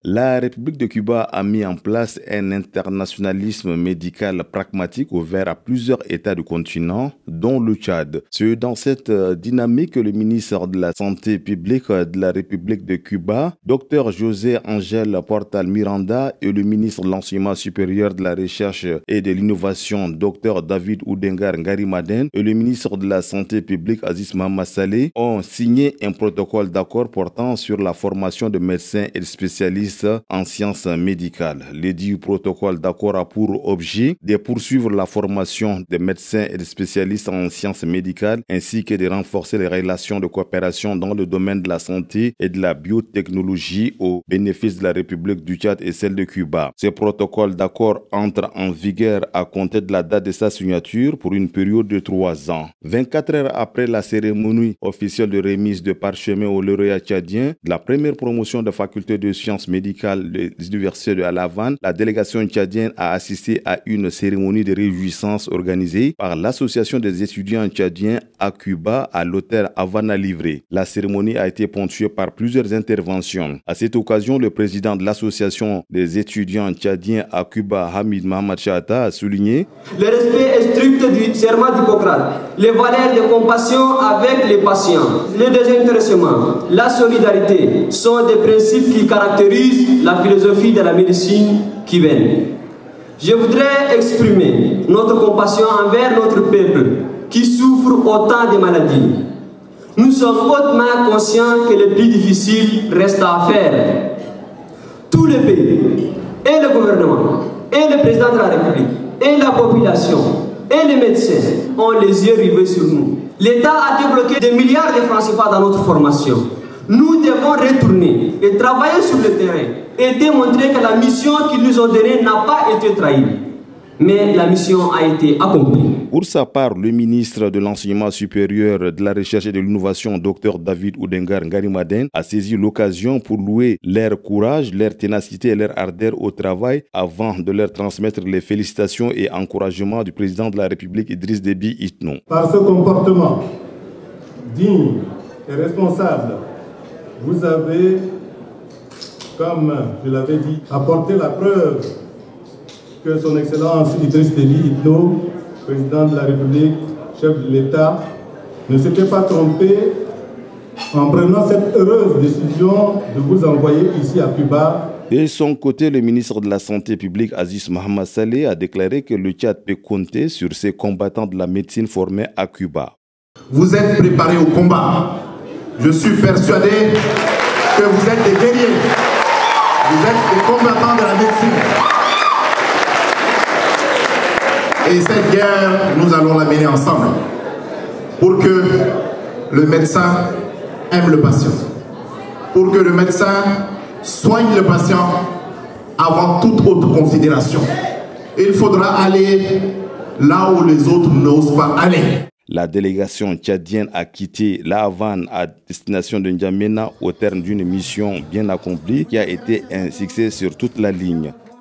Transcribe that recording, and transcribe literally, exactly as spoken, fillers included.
La République de Cuba a mis en place un internationalisme médical pragmatique ouvert à plusieurs États du continent, dont le Tchad. C'est dans cette dynamique que le ministre de la Santé publique de la République de Cuba, Dr José Angel Portal Miranda, et le ministre de l'Enseignement supérieur, de la Recherche et de l'Innovation, Dr David Oudengar Ngarimaden, et le ministre de la Santé publique, Aziz Mohamed Saleh, ont signé un protocole d'accord portant sur la formation de médecins et de spécialistes en sciences médicales. L'édit protocole d'accord a pour objet de poursuivre la formation des médecins et des spécialistes en sciences médicales ainsi que de renforcer les relations de coopération dans le domaine de la santé et de la biotechnologie au bénéfice de la République du Tchad et celle de Cuba. Ce protocole d'accord entre en vigueur à compter de la date de sa signature pour une période de trois ans. vingt-quatre heures après la cérémonie officielle de remise de parchemin aux lauréats tchadiens de la première promotion de faculté de sciences médicales de l'université de La Havane, la délégation tchadienne a assisté à une cérémonie de réjouissance organisée par l'association des étudiants tchadiens à Cuba à l'hôtel Havana Livré. La cérémonie a été ponctuée par plusieurs interventions. À cette occasion, le président de l'association des étudiants tchadiens à Cuba, Hamid Mohamed Chata, a souligné le respect strict du serment d'Hippocrate, les valeurs de compassion avec les patients, le désintéressement, la solidarité sont des principes qui caractérisent la philosophie de la médecine cubaine. Je voudrais exprimer notre compassion envers notre peuple qui souffre autant de maladies. Nous sommes hautement conscients que le plus difficile reste à faire. Tout le pays, et le gouvernement, et le président de la République, et la population, et les médecins ont les yeux rivés sur nous. L'État a débloqué des milliards de francs C F A dans notre formation. Nous devons retourner et travailler sur le terrain et démontrer que la mission qu'ils nous ont donnée n'a pas été trahie. Mais la mission a été accomplie. Pour sa part, le ministre de l'Enseignement supérieur, de la Recherche et de l'Innovation, Dr David Oudengar Ngarimaden, a saisi l'occasion pour louer leur courage, leur ténacité et leur ardeur au travail avant de leur transmettre les félicitations et encouragements du président de la République, Idriss Déby Itno. Par ce comportement digne et responsable, vous avez, comme je l'avais dit, apporté la preuve que son Excellence Idriss Déby Itno, président de la République, chef de l'État, ne s'était pas trompé en prenant cette heureuse décision de vous envoyer ici à Cuba. De son côté, le ministre de la Santé publique, Aziz Mohamed Saleh, a déclaré que le Tchad peut compter sur ses combattants de la médecine formés à Cuba. Vous êtes préparés au combat. Je suis persuadé que vous êtes des guerriers. Vous êtes des combattants de la médecine. Et cette guerre, nous allons la mener ensemble pour que le médecin aime le patient, pour que le médecin soigne le patient avant toute autre considération. Il faudra aller là où les autres n'osent pas aller. La délégation tchadienne a quitté La Havane à destination de N'Djamena au terme d'une mission bien accomplie qui a été un succès sur toute la ligne.